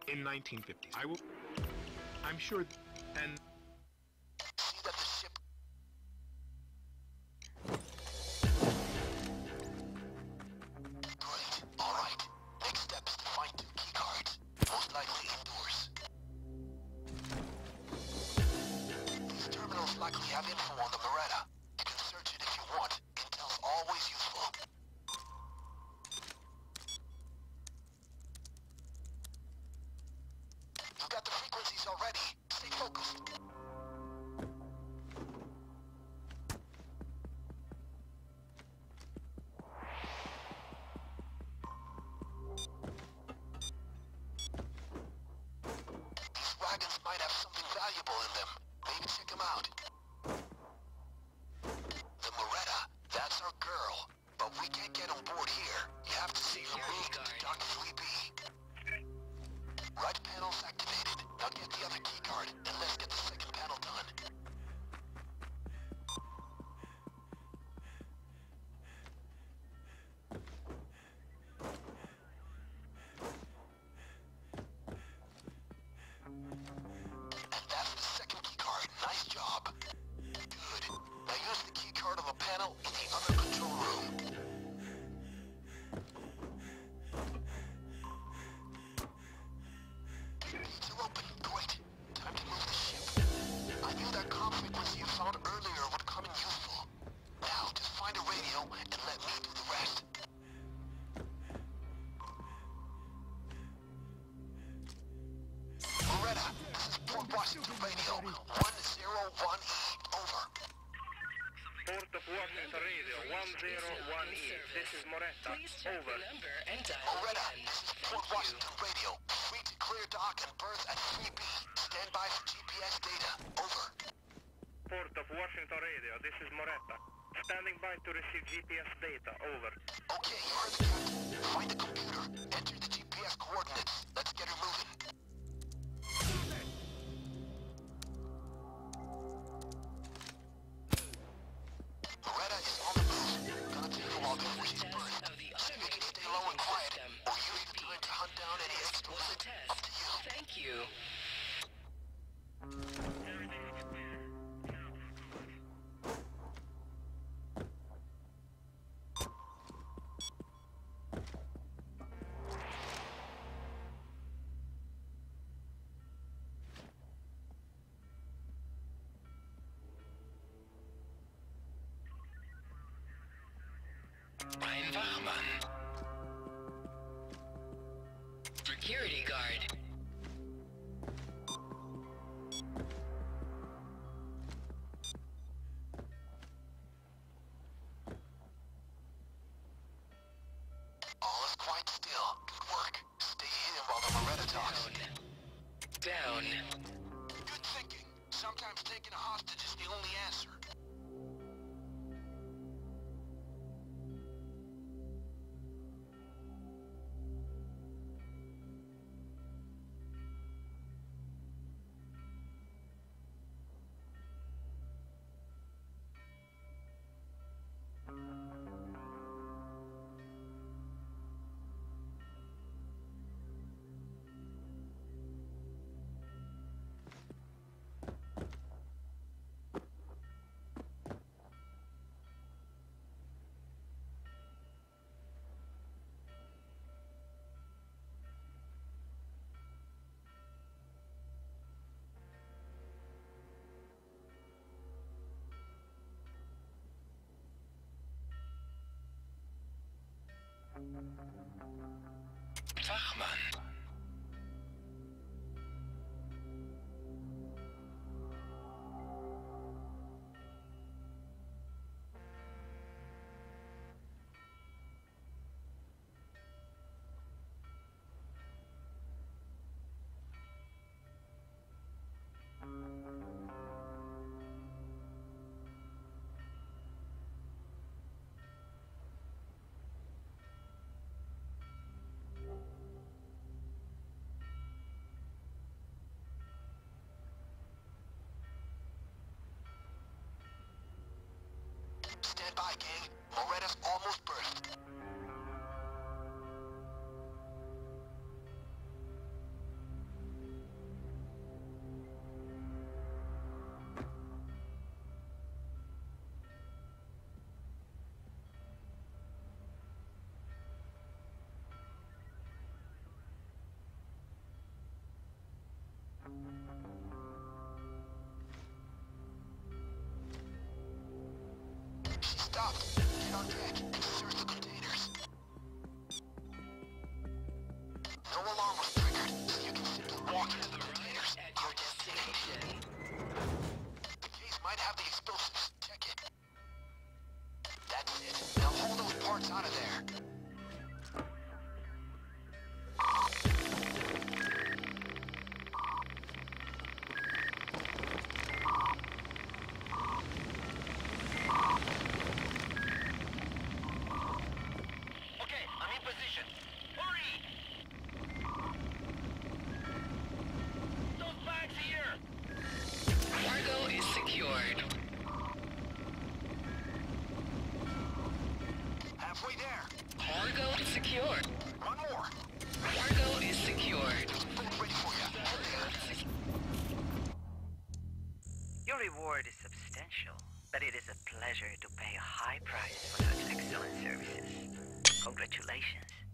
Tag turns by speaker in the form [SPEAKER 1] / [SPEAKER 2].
[SPEAKER 1] in 1950s. I'm sure, and
[SPEAKER 2] See that the ship... Great. All right. Next step is to find 2 keycards. Most likely indoors. These terminals likely have info on the Beretta. You can search it if you want. Intel's always useful. You got the frequencies already. Stay focused. These wagons might have something valuable in them. Maybe check them out. The Moretta, that's our girl. But we can't get on board here. You have to see her moved to Dock 3B. Right panel's activated. Now get the other keycard, and let's get the second panel done. And that's the second keycard. Nice job. Good. Now use the keycard on the panel in the other control room. Gates are open. Great. Time to move the ship. I knew that comm frequency you found earlier would come in useful. Now, just find a radio and let me do the rest. Moretta, this is Port Washington Radio. 101E. Over.
[SPEAKER 3] Port of Washington Radio, 101E. This is Moretta.
[SPEAKER 4] Please check
[SPEAKER 3] Over.
[SPEAKER 4] the number and dial
[SPEAKER 2] Moretta,
[SPEAKER 4] again.
[SPEAKER 2] this is Port Washington Radio. Free to clear dock and berth at 3B. Stand by for GPS data. Over.
[SPEAKER 3] Port of Washington Radio, this is Moretta. Standing by to receive GPS data. Over.
[SPEAKER 2] Okay, you heard the captain. Find the computer. Enter the GPS coordinates. Let's get her moving. Moretta is on the move. Gonna take a while before she's
[SPEAKER 4] Test
[SPEAKER 2] berthed.
[SPEAKER 4] of the
[SPEAKER 2] See if you can
[SPEAKER 4] automated
[SPEAKER 2] stay low and
[SPEAKER 4] banking
[SPEAKER 2] quiet,
[SPEAKER 4] system.
[SPEAKER 2] or use the time to hunt down any
[SPEAKER 4] This
[SPEAKER 2] extra
[SPEAKER 4] was a
[SPEAKER 2] loot.
[SPEAKER 4] test.
[SPEAKER 2] Up to you.
[SPEAKER 4] Thank you.
[SPEAKER 5] Ein Wachmann.
[SPEAKER 4] Security guard.
[SPEAKER 2] All is quite still. Good work. Stay hidden while the Moretta talks.
[SPEAKER 4] Down.
[SPEAKER 2] Good thinking. Sometimes taking a hostage is the only answer.
[SPEAKER 5] Wachmann.
[SPEAKER 2] She stopped. Get on deck and search the containers. No alarm was triggered, so you can simply walk into the containers.
[SPEAKER 4] At your destination.
[SPEAKER 2] The case might have the explosives. Check it. That's it. Now haul those parts out of there.
[SPEAKER 3] Okay, I'm in position. Hurry! Those bags here!
[SPEAKER 4] Cargo is secured.
[SPEAKER 2] Halfway there.
[SPEAKER 4] Cargo is secured.
[SPEAKER 2] One more.
[SPEAKER 4] Cargo is secured.
[SPEAKER 2] Boat ready for you. Head there.
[SPEAKER 6] Your reward is substantial, but it is a pleasure to pay a high price for such excellent services. Congratulations.